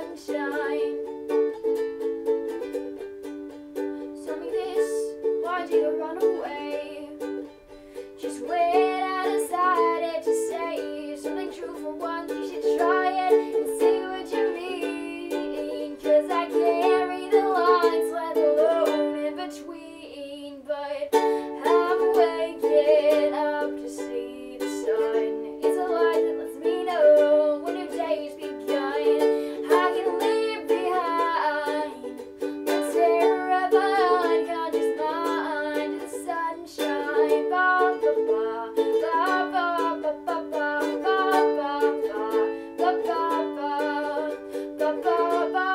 sunshine. Tell me this, why do you run away? Just when I decided to say something true for once, you should try it and see what you mean. 'Cause I can't read the lines, let alone in between. But I'm waking up to see the sun. It's a light that lets me know when new day's begun. I can leave behind the terror of my unconscious mind. The sunshine, ba ba ba ba ba ba ba ba ba ba ba ba ba ba ba ba.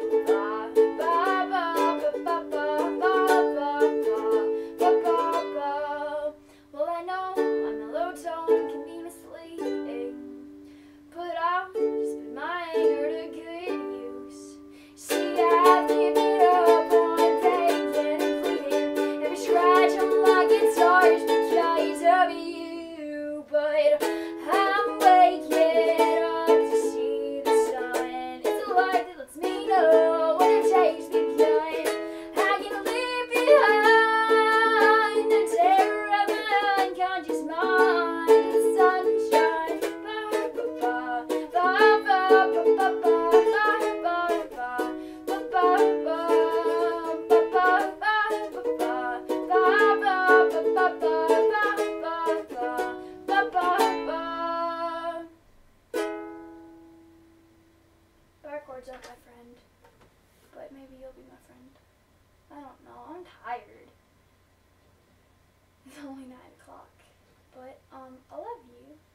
Well, I know my mellow tone can be misleading, but I'll just put my anger to good use. See, I've given up on begging and pleading. Every scratch on my guitar is because of you. But I'm waking up to see the sun. It's a light that lets me know when a day's begun. I can leave behind the terror of my unconscious mind. The sunshine, ba ba ba ba ba ba ba ba ba ba ba ba ba backwards up, my friend. But maybe you'll be my friend. I don't know. I'm tired. It's only 9 o'clock. But I love you.